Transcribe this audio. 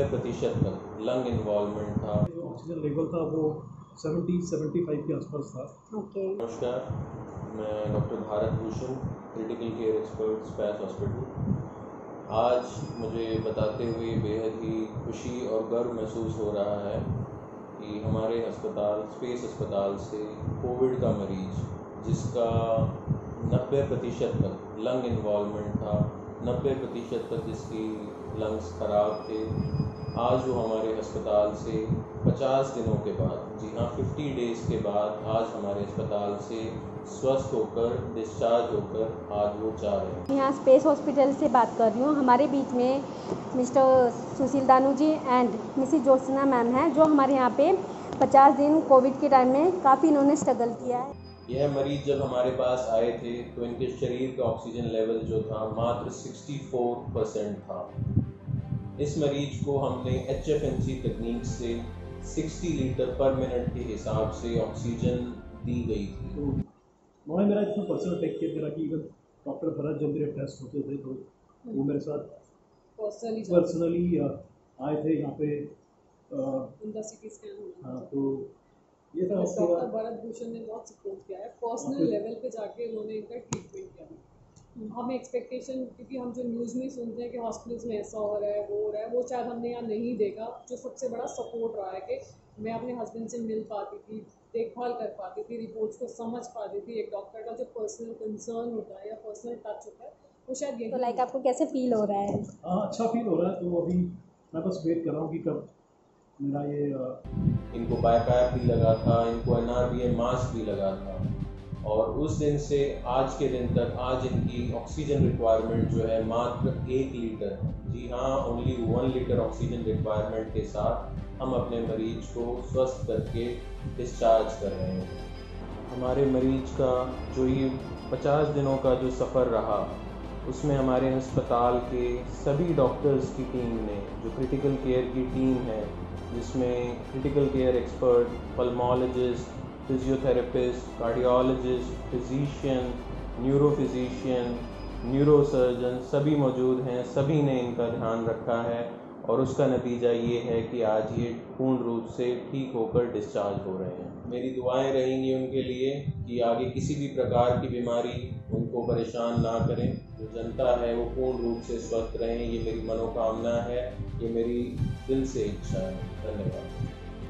90% तक lung involvement था। Oxygen level था वो 70-75 के आसपास था। ओके। नमस्कार, मैं doctor Bharat Bhushan, critical care expert Sparsh hospital. आज मुझे बताते हुए बेहद ही खुशी और गर्व महसूस हो रहा है कि हमारे अस्पताल स्पेस अस्पताल से कोविड का मरीज जिसका 90% तक लंग इन्वॉल्वमेंट था, 90% तक जिसकी लंग्स ख़राब थे, आज वो हमारे अस्पताल से 50 दिनों के बाद, जी हाँ 50 डेज़ के बाद आज हमारे अस्पताल से स्वस्थ होकर डिस्चार्ज होकर आज वो जा रहे हैं। यहाँ स्पेस हॉस्पिटल से बात कर रही हूँ। हमारे बीच में Mr Sushil Danu ji and Mrs Jyotsna ma'am हैं, जो हमारे यहाँ पे 50 दिन कोविड के टाइम में काफ़ी इन्होंने स्ट्रगल किया है। यह मरीज जब हमारे पास आए थे तो इनके शरीर का ऑक्सीजन लेवल जो था मात्र 64% था। इस मरीज को हमने HFNC तकनीक से 60 लीटर पर मिनट के हिसाब से ऑक्सीजन दी गई थी। तो उन्होंने मेरा इतना पर्सनल टेक केयर करा कि इवन डॉक्टर भरत जब मेरे टेस्ट होते थे तो वो मेरे साथ पर्सनली आए थे यहाँ पे। उनका सिटी स्कैन होना। हाँ, तो ये था डॉक्टर भरत भूषण ने बहुत सपोर्ट किया है, पर्सनल लेवल पे जाके उन्होंने इनका ट्रीटमेंट किया। हमें एक्सपेक्टेशन, क्योंकि हम जो न्यूज़ में सुनते हैं कि हॉस्पिटल्स में ऐसा हो रहा है वो हो रहा है, वो शायद हमने यहाँ नहीं देखा। जो सबसे बड़ा सपोर्ट रहा है कि मैं अपने हस्बैंड से मिल पाती थी, देखभाल कर पाती थी, रिपोर्ट्स को समझ पाती थी। एक डॉक्टर का जो पर्सनल कंसर्न होता है या पर्सनल टच होता है वो शायद यही। तो लाइक आपको कैसे फील हो रहा है? हाँ, अच्छा फील हो रहा है। तो अभी मैं बस वेट कर रहा हूँ कि कब मेरा ये इनको बायपैप भी लगा था, इनको NRBM मास्क भी लगा था, और उस दिन से आज के दिन तक आज इनकी ऑक्सीजन रिक्वायरमेंट जो है मात्र 1 लीटर है। जी हाँ, ओनली 1 लीटर ऑक्सीजन रिक्वायरमेंट के साथ हम अपने मरीज को स्वस्थ करके डिस्चार्ज कर रहे हैं। हमारे मरीज का जो ये 50 दिनों का जो सफ़र रहा उसमें हमारे अस्पताल के सभी डॉक्टर्स की टीम ने, जो क्रिटिकल केयर की टीम है जिसमें critical care expert, pulmonologist, physiotherapist, cardiologist, physician, neurophysician, neurosurgeon सभी मौजूद हैं, सभी ने इनका ध्यान रखा है और उसका नतीजा ये है कि आज ये पूर्ण रूप से ठीक होकर डिस्चार्ज हो रहे हैं। मेरी दुआएं रहेंगी उनके लिए कि आगे किसी भी प्रकार की बीमारी उनको परेशान ना करें। जो जनता है वो पूर्ण रूप से स्वस्थ रहें, ये मेरी मनोकामना है, ये मेरी दिल से इच्छा है। धन्यवाद।